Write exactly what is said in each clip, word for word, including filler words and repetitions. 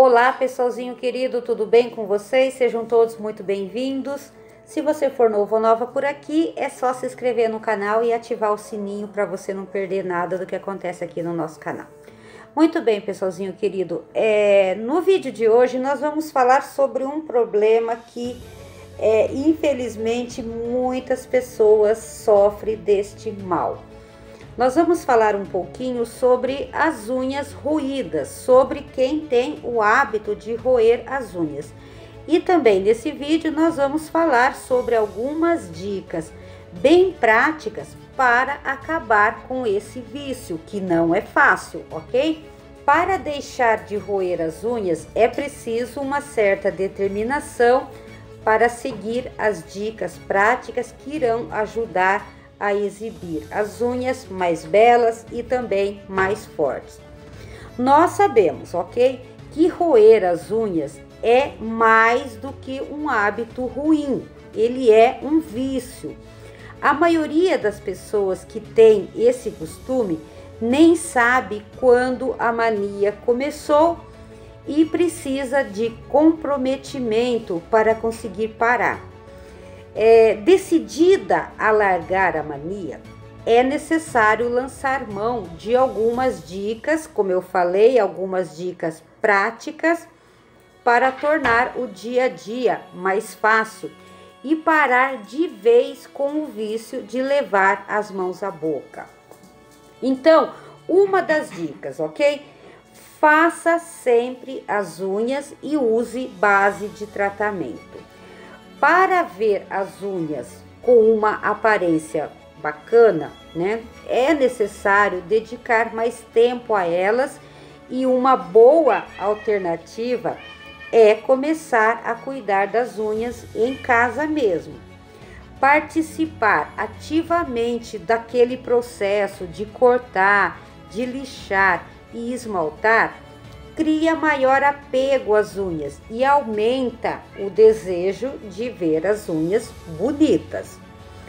Olá, pessoalzinho querido, tudo bem com vocês? Sejam todos muito bem-vindos. Se você for novo ou nova por aqui, é só se inscrever no canal e ativar o sininho para você não perder nada do que acontece aqui no nosso canal. Muito bem, pessoalzinho querido, é, no vídeo de hoje nós vamos falar sobre um problema que, é, infelizmente, muitas pessoas sofrem deste mal. Nós vamos falar um pouquinho sobre as unhas roídas, sobre quem tem o hábito de roer as unhas. E também nesse vídeo nós vamos falar sobre algumas dicas bem práticas para acabar com esse vício, que não é fácil, ok? Para deixar de roer as unhas é preciso uma certa determinação para seguir as dicas práticas que irão ajudar a exibir as unhas mais belas e também mais fortes. Nós sabemos, ok, que roer as unhas é mais do que um hábito ruim, ele é um vício. A maioria das pessoas que tem esse costume nem sabe quando a mania começou e precisa de comprometimento para conseguir parar. É, decidida a largar a mania, é necessário lançar mão de algumas dicas, como eu falei, algumas dicas práticas para tornar o dia a dia mais fácil e parar de vez com o vício de levar as mãos à boca. Então, uma das dicas, ok? Faça sempre as unhas e use base de tratamento. Para ver as unhas com uma aparência bacana, né, é necessário dedicar mais tempo a elas, e uma boa alternativa é começar a cuidar das unhas em casa mesmo. Participar ativamente daquele processo de cortar, de lixar e esmaltar cria maior apego às unhas e aumenta o desejo de ver as unhas bonitas.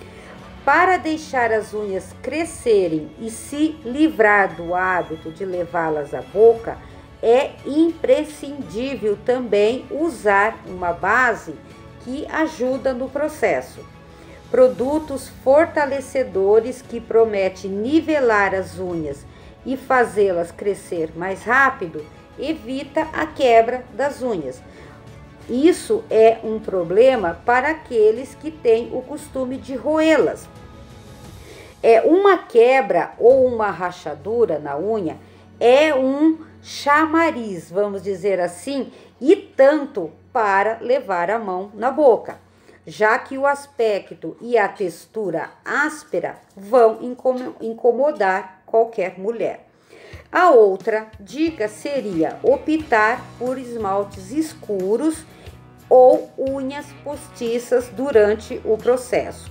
Para deixar as unhas crescerem e se livrar do hábito de levá-las à boca, é imprescindível também usar uma base que ajuda no processo. Produtos fortalecedores que prometem nivelar as unhas e fazê-las crescer mais rápido evita a quebra das unhas. Isso é um problema para aqueles que têm o costume de roê-las. É uma quebra ou uma rachadura na unha é um chamariz, vamos dizer assim, e tanto para levar a mão na boca, já que o aspecto e a textura áspera vão incomodar qualquer mulher. A outra dica seria optar por esmaltes escuros ou unhas postiças durante o processo.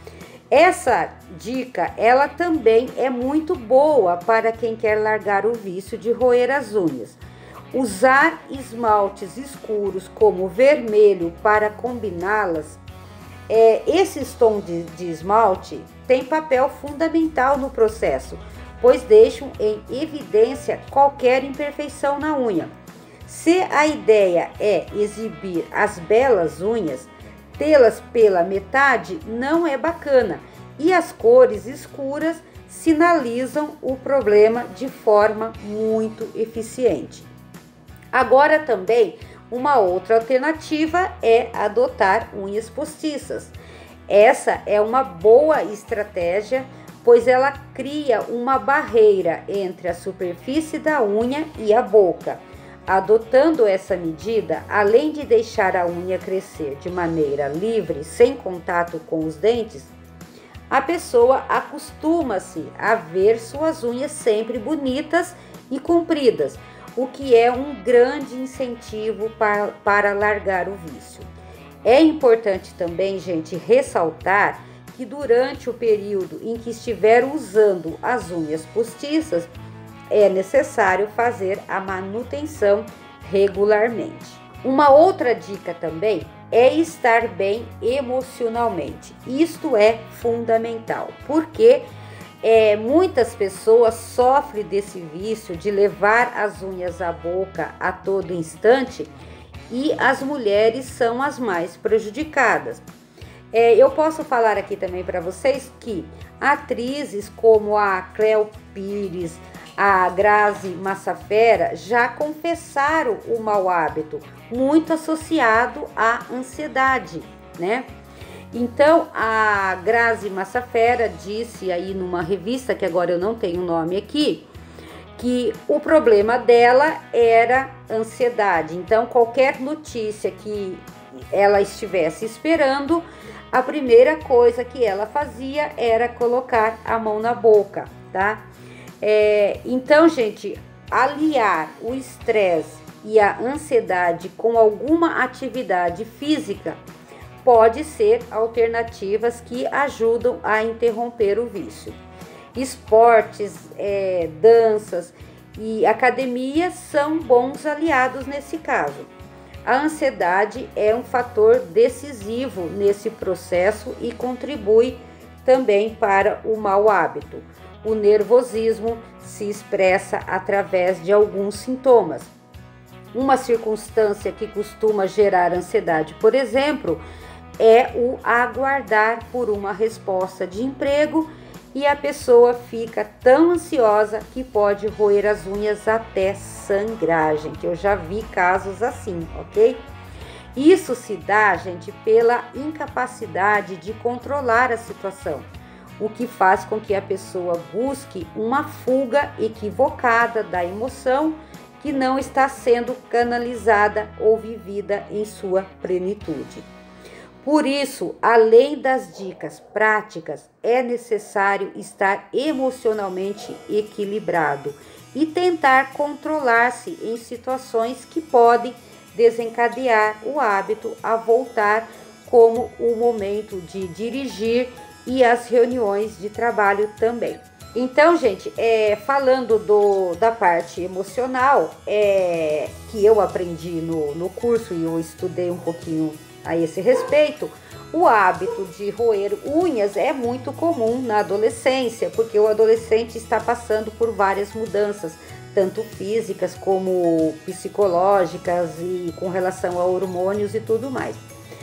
Essa dica, ela também é muito boa para quem quer largar o vício de roer as unhas. Usar esmaltes escuros como vermelho para combiná-las, é, esses tons de, de esmalte têm papel fundamental no processo, pois deixam em evidência qualquer imperfeição na unha. Se a ideia é exibir as belas unhas, tê-las pela metade não é bacana, e as cores escuras sinalizam o problema de forma muito eficiente. Agora também, uma outra alternativa é adotar unhas postiças. Essa é uma boa estratégia, pois ela cria uma barreira entre a superfície da unha e a boca. Adotando essa medida, além de deixar a unha crescer de maneira livre, sem contato com os dentes, a pessoa acostuma-se a ver suas unhas sempre bonitas e compridas, o que é um grande incentivo para, para largar o vício. É importante também, gente, ressaltar que durante o período em que estiver usando as unhas postiças, é necessário fazer a manutenção regularmente. Uma outra dica também é estar bem emocionalmente. Isto é fundamental, porque É, muitas pessoas sofrem desse vício de levar as unhas à boca a todo instante e as mulheres são as mais prejudicadas. É, eu posso falar aqui também para vocês que atrizes como a Cleo Pires, a Grazi Massafera já confessaram o mau hábito, muito associado à ansiedade, né? Então, a Grazi Massafera disse aí numa revista, que agora eu não tenho o nome aqui, que o problema dela era ansiedade. Então, qualquer notícia que ela estivesse esperando, a primeira coisa que ela fazia era colocar a mão na boca, tá? É, então, gente, aliar o estresse e a ansiedade com alguma atividade física pode ser alternativas que ajudam a interromper o vício. Esportes, é, danças e academia são bons aliados nesse caso. A ansiedade é um fator decisivo nesse processo e contribui também para o mau hábito. O nervosismo se expressa através de alguns sintomas. Uma circunstância que costuma gerar ansiedade, por exemplo, é o aguardar por uma resposta de emprego e a pessoa fica tão ansiosa que pode roer as unhas até sangrar, gente. Eu já vi casos assim, ok? Isso se dá, gente, pela incapacidade de controlar a situação, o que faz com que a pessoa busque uma fuga equivocada da emoção que não está sendo canalizada ou vivida em sua plenitude. Por isso, além das dicas práticas, é necessário estar emocionalmente equilibrado e tentar controlar-se em situações que podem desencadear o hábito a voltar, como o momento de dirigir e as reuniões de trabalho também. Então, gente, é, falando do, da parte emocional, é, que eu aprendi no, no curso e eu estudei um pouquinho a esse respeito, o hábito de roer unhas é muito comum na adolescência, porque o adolescente está passando por várias mudanças, tanto físicas como psicológicas e com relação a hormônios e tudo mais.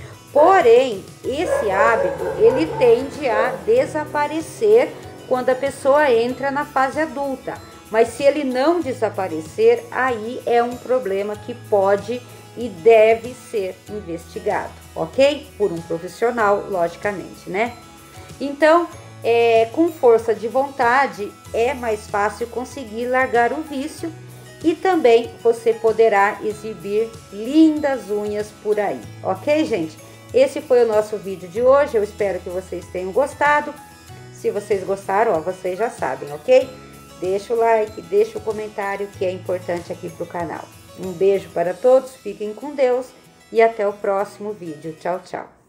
Porém, esse hábito, ele tende a desaparecer quando a pessoa entra na fase adulta. Mas se ele não desaparecer, aí é um problema que pode e deve ser investigado, ok? Por um profissional, logicamente, né? Então, é, com força de vontade, é mais fácil conseguir largar o vício e também você poderá exibir lindas unhas por aí, ok, gente? Esse foi o nosso vídeo de hoje, eu espero que vocês tenham gostado. Se vocês gostaram, ó, vocês já sabem, ok? Deixa o like, deixa o comentário que é importante aqui pro canal. Um beijo para todos, fiquem com Deus e até o próximo vídeo. Tchau, tchau.